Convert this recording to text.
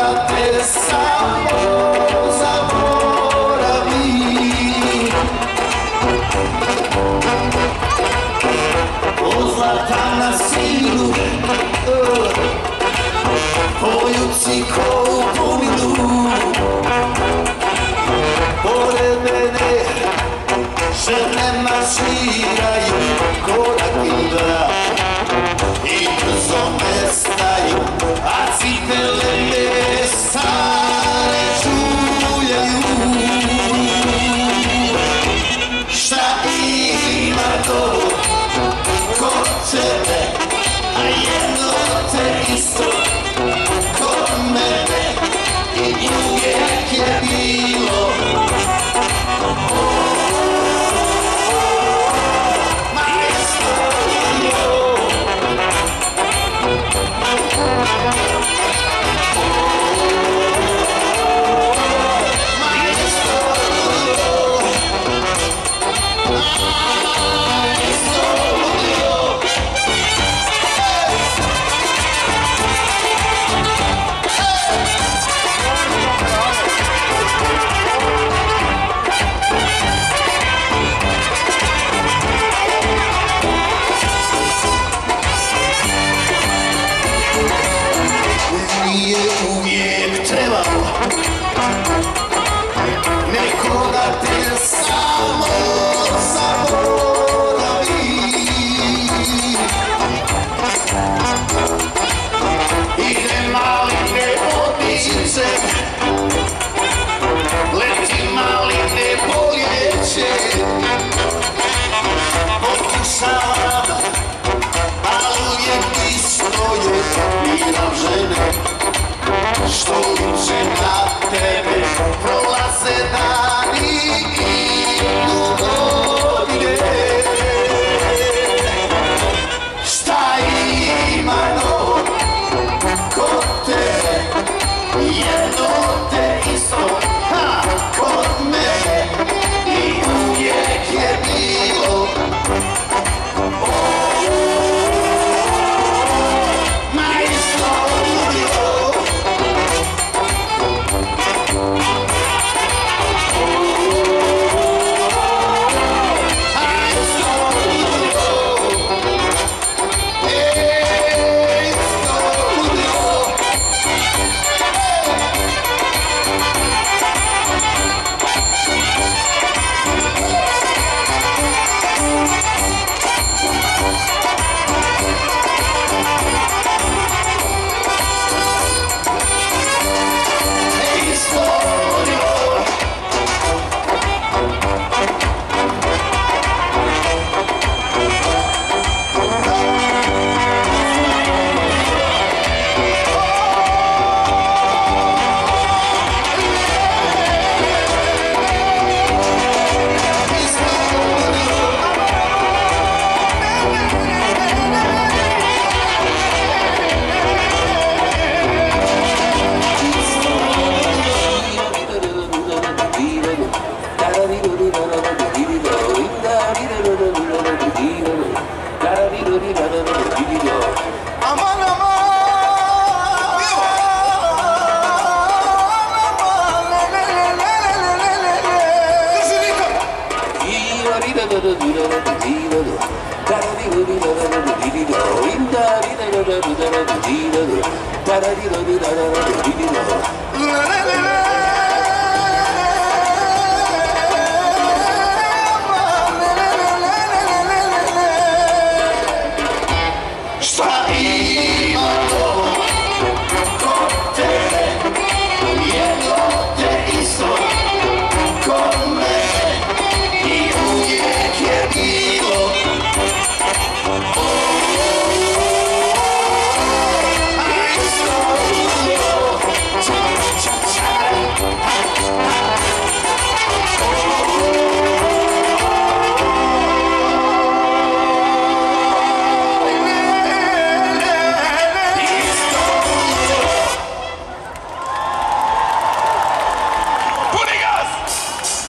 Nikoga te samo zaboravi. O zlatana sinu, pojuci ko u punilu, pored mene žene marširaju korak ili dva i brzo nestaju, a cipele me stare čujaju. Šta ima to kod tebe, a jedno te isto kod mene i uvijek je bilo. Uvijek trebalo nekoga te samo zaboravi. Ide maline vodice, leti maline poljeće, pokušavam, ali uvijek isto je, biram žene što liče na tebe, prolaze dani i godine. Šta ima novo kod tebe, jedno te isto kod mene i uvijek je bilo. Da da